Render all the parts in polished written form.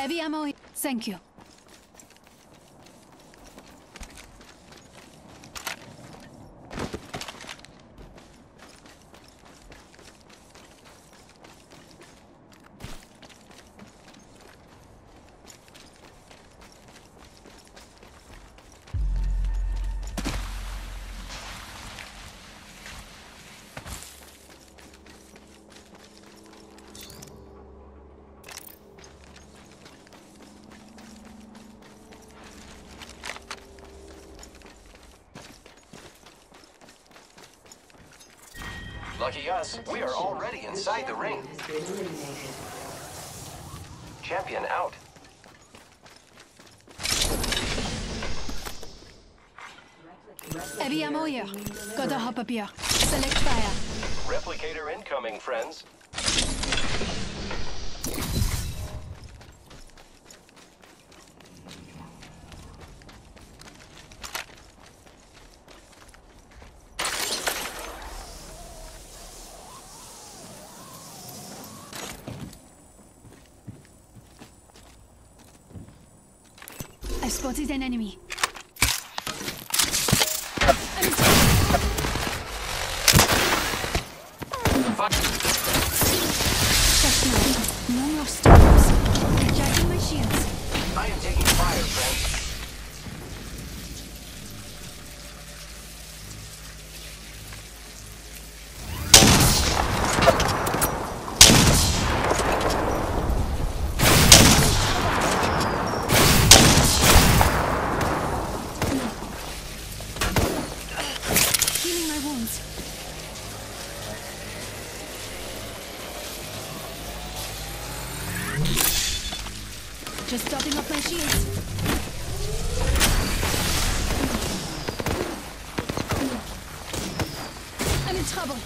Heavy ammo. Thank you. Lucky us, we are already inside the ring. Champion out. Heavy ammo here. Gotta hop up here. Select fire. Replicator incoming, friends. I've spotted an enemy. No more stops. Recharging my shields. I am taking fire, friends. Healing my wounds. Just topping up my shields. I'm in trouble.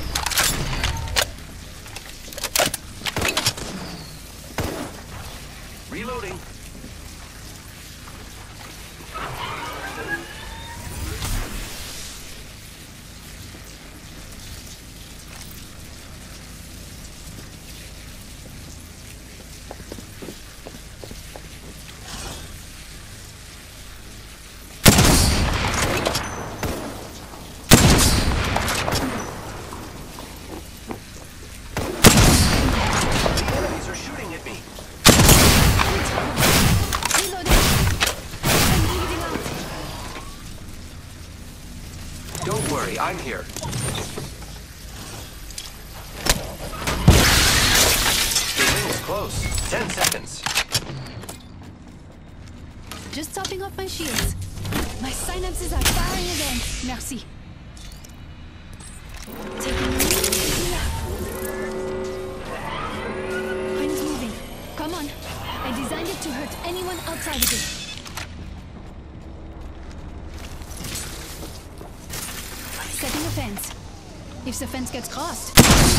Reloading. Don't worry, I'm here. The ring is close. 10 seconds. Just topping up my shields. My synapses are firing again. Merci. Taking Ring is moving. Come on. I designed it to hurt anyone outside of it. Setting a fence. If the fence gets crossed.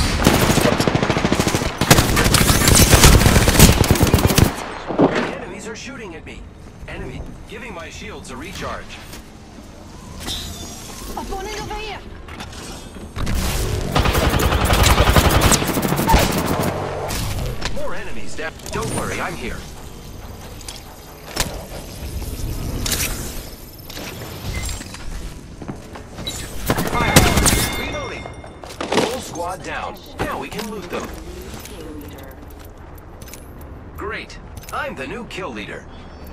The enemies are shooting at me. Enemy, giving my shields a recharge. Opponent over here. More enemies down. Don't worry, I'm here. Fire! Reloading! Whole squad down. Now we can loot them. Great. I'm the new kill leader.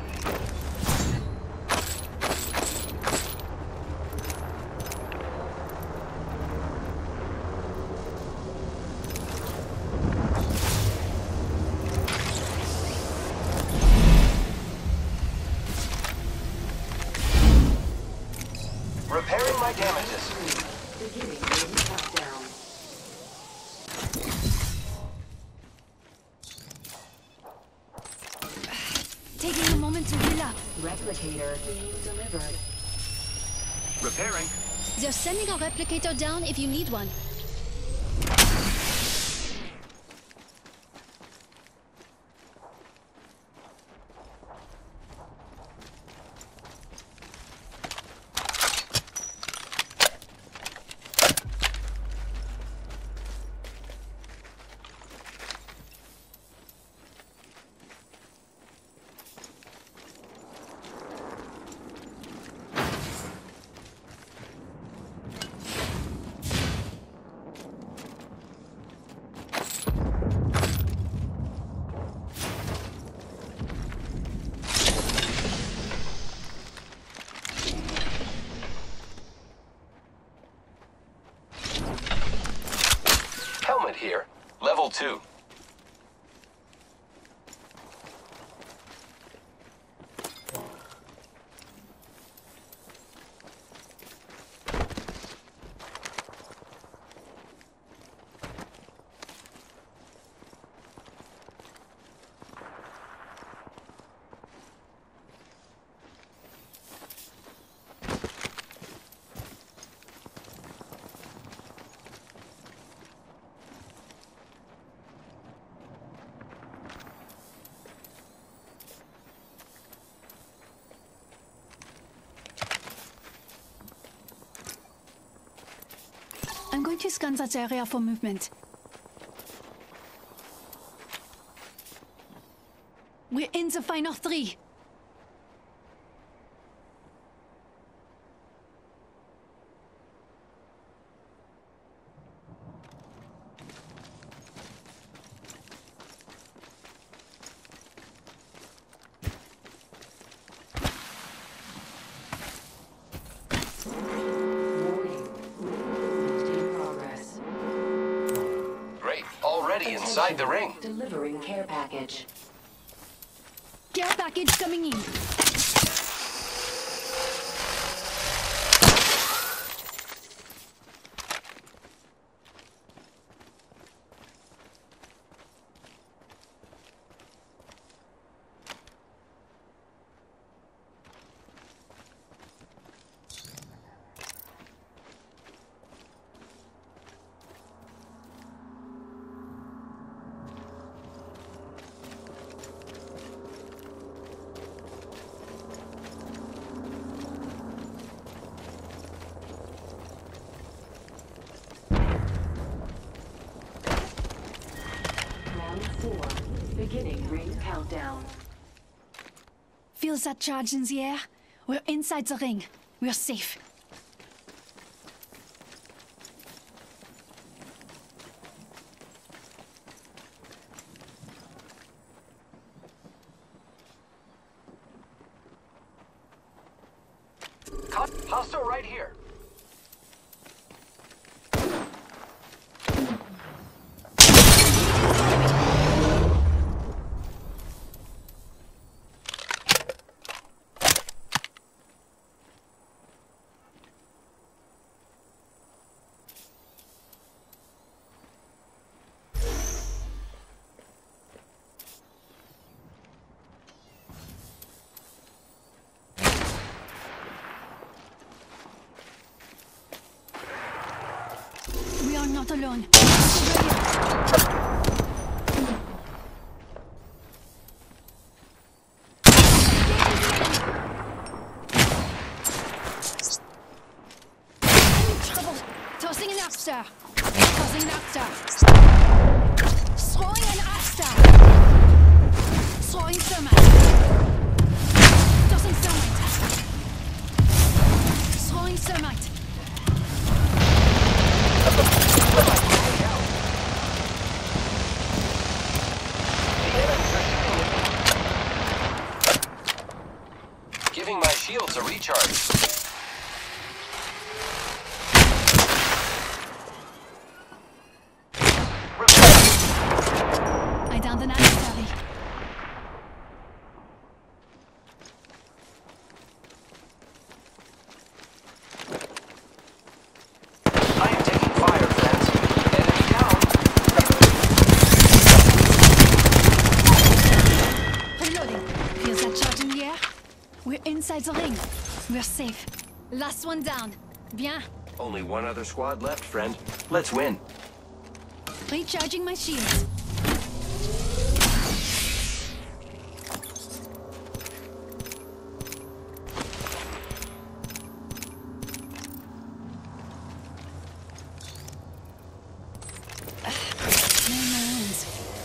Repairing my damages. Beginning ring countdown. Taking a moment to heal up. Replicator being delivered. Repairing. They're sending a replicator down if you need one. here. Level 2. I'm going to scan that area for movement. We're in the final 3. Warning. Movement in progress. Great. Already inside the ring. Delivering care package. Care package coming in. Round 4. Beginning ring countdown. Feel that charge in the air? We're inside the ring. We're safe. Hostile right here. We are not alone. Trouble. Tossing an upstar. Tossing an upstar. Throwing an upstar. Throwing thermite. Tossing thermite. Throwing thermite. Giving my shields a recharge. I downed an adversary. I am taking fire, friends. Enemy down. Reloading. Feel that charge in the air? We're inside the ring. We're safe. Last one down. Bien. Only one other squad left, friend. Let's win. Recharging my shields. Man, my wounds.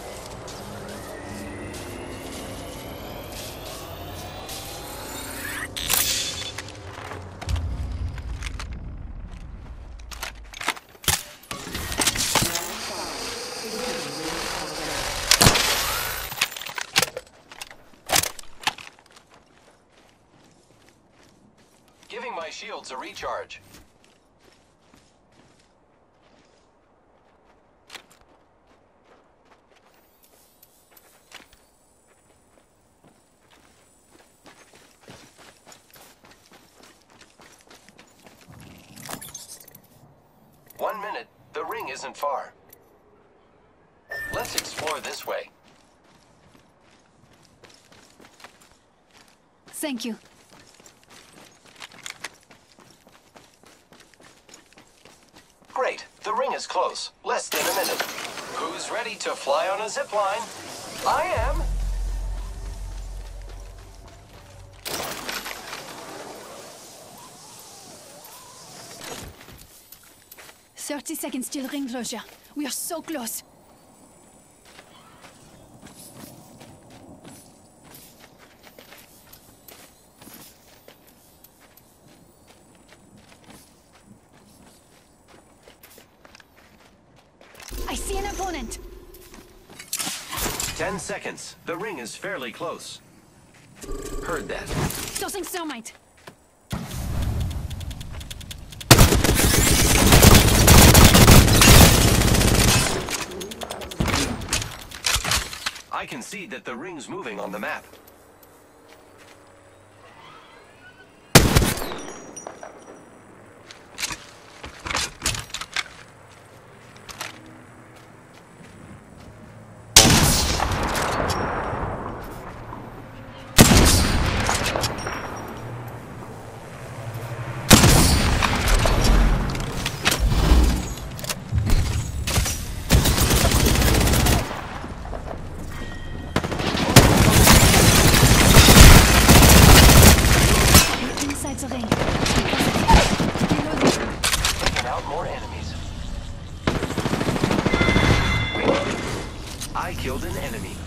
Giving my shields a recharge. isn't far. Let's explore this way. Thank you. Great. The ring is close. Less than a minute. Who's ready to fly on a zip line? I am. "30 seconds till ring closure. We are so close." I see an opponent. 10 seconds. The ring is fairly close. Heard that. Tossing thermite. I can see that the ring's moving on the map. Inside the ring. Taking out more enemies. I killed an enemy.